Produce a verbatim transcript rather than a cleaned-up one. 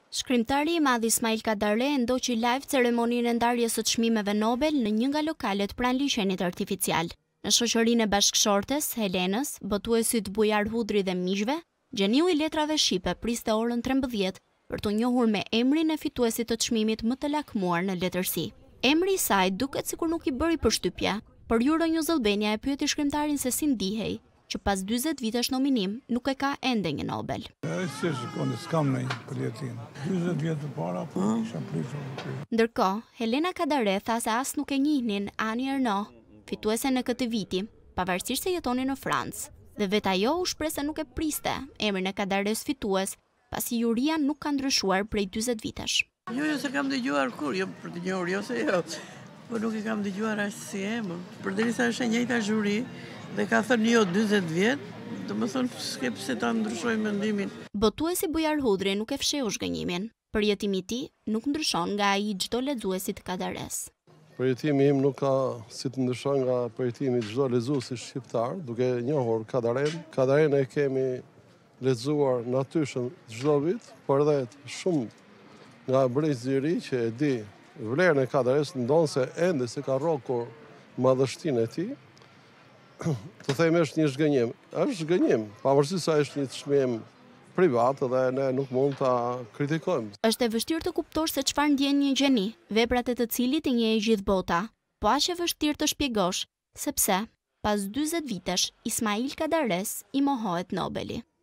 Shkrimtari i madh Ismail Kadare ndoqi live ceremoninë e ndarjes së çmimeve Nobel në një nga lokalet pranë liçenit artificial. Në shoqërinë e bashkëshortes, Helenës, botuesit Bujar Hudri dhe miqve, gjeniu i letrave shqipe priste orën trembëdhjetë për të njohur me emrin e fituesit të çmimit më të lakmuar në letërsi. Emri i saj duket sikur nuk i bëri përshtypje, por Euronews Albania e pyeti shkrimtarin se si ndihej që pas dyzet vitesh nominim nuk e ka ende një Nobel. Si shikoni, s'kam në një përjetim. dyzet vjetë të para, po isha pritur. Ndërkohë, Helena Kadare tha se as nuk e njihnin Ani Erno, fituesen e këtij viti, pavarësisht se jetonin në Francë. Dhe vetë ajo u shpreh se nuk e priste emrin e Kadares fitues, pasi juria nuk ka ndryshuar prej dyzet vitesh. Jo, jo se kam dëgjuar kur, jo për të njohur, jo se jo. Po nuk e kam dëgjuar as si emër. Përderisa është e njëjta zhuri dhe ka thënë jo dyzet vjet, do më thonë s'ke pse ta ndryshoj mendimin. Botuesi Bujar Hudri nuk e fshehu zhgënjimin. Përjetimi i tij nuk ndryshon nga ai i çdo lexuesi të Kadares. Përjetimi im nuk ka si të ndryshon nga përjetimi i çdo lexuesi shqiptar, duke njohur Kadaren. Kadaren e kemi lexuar natyrshëm çdo vit, por edhe shumë nga brezë i ri që e di vlerën e Kadares, ndonse ende se ka rrokur madhështinë e tij. Të themi është një zhgënjim. Është zhgënjim, pavarësisht se është një çmim privat dhe ne nuk mund ta kritikojmë. Është e vështirë të kuptosh se çfarë ndjen një gjeni, veprat e të cilit i njeh gjithë bota, po aq e vështirë të shpjegosh, sepse pas dyzet vitesh Ismail Kadares i mohohet Nobeli.